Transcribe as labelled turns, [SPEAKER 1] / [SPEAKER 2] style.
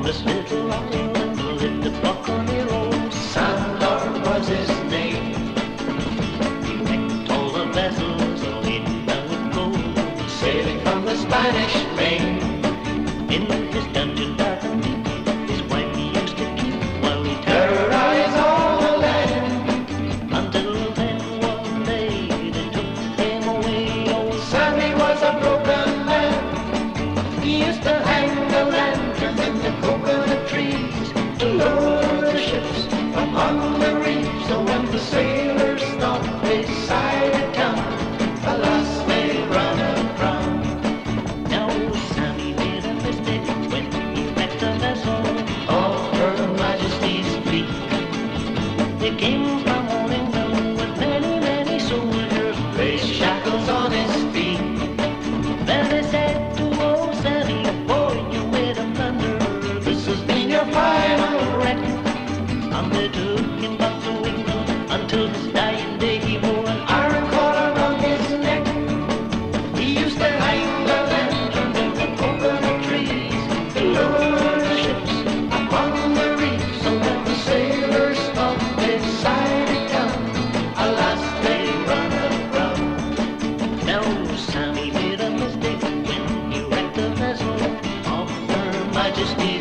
[SPEAKER 1] on this little island lived a buccaneer. Sandor was his name. He wrecked all the vessels laden with gold, sailing from the Spanish Main. In his dungeon dark and deep, his wife he used to keep while he terrorized all the land. Until then one day they took him away. Old Sammy was a broken man. He used to hang the lanterns in the coconut trees to lure the ships upon the reefs. So when the sailors stopped beside a town, alas, they ran aground. Now Sammy made a mistake when he wrecked a vessel off Her Majesty's fleet. They came from old England with many, many soldiers, placed shackles on his feet. Then they said to old Sammy, boy, you made a blunder. This has been your final wreck. And they took him back to England until his dying day. He wore an iron collar around his neck. He used to hang the lanterns in the coconut trees to lure the ships upon the reef. So when the sailors stopped beside a town, alas, they ran aground. Now Sammy made a mistake when he wrecked the vessel of Her Majesty.